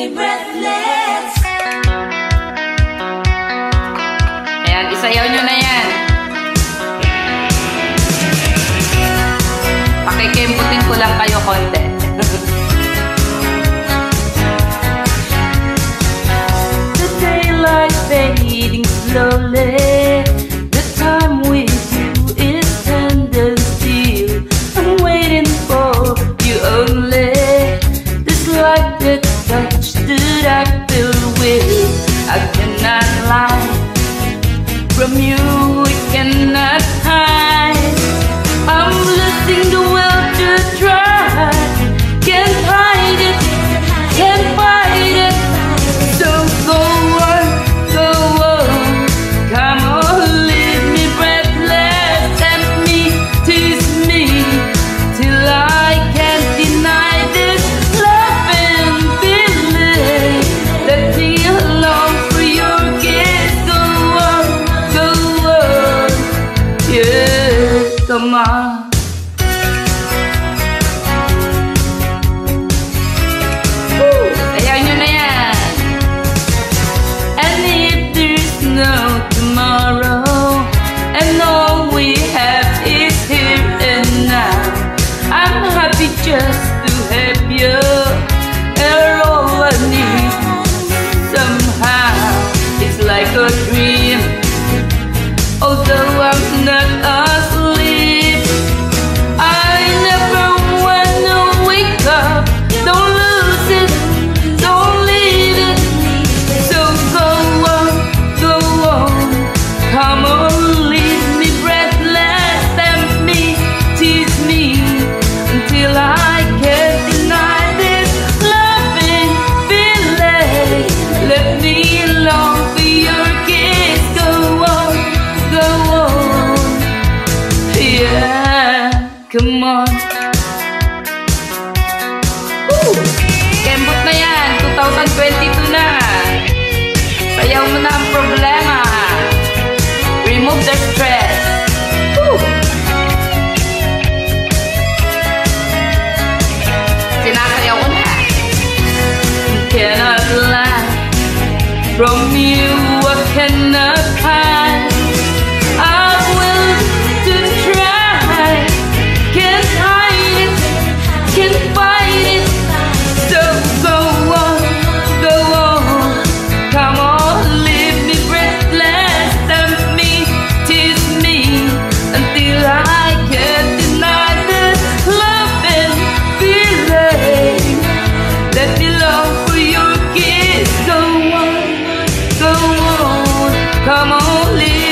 breathless. Ayan, isayaw nyo na yan. Pakikimputin ko lang kayo konti. The daylight fading slowly. The time with you is tender still. I'm waiting for you only. This like the touch that I feel with. I cannot lie. From you I cannot hide. I'm losing the will to try. Can't hide it, can't fight it. So go on, come on, leave me breathless. Tempt me, tease me, till I can't deny this love and feeling. Let me alone for your kiss. Go on, yeah, come on. Ayaw nyo na yan. And if there's no tomorrow, and all we have is here and now, I'm happy just to have you. You're all I need. Somehow it's like a dream, although I'm not asleep. I never wanna wake up. Don't lose it, don't leave it. So go on, come on, leave me breathless. Tempt me, tease me, until I can't deny this loving feeling. Let me alone for your kiss. Go on, yeah, come on. Kembot na yan, 2022 na. Sayaw mo na ang problema. Remove the stress. Sinasayaw ko na. Cannot lie. From you I cannot hide. I'm willing to try. Can't hide it, can't fight it. So go on, come on, leave me breathless. Tempt me, tease me, until I can't deny this love and feeling. Let me long for your kiss. Go on, come on, leave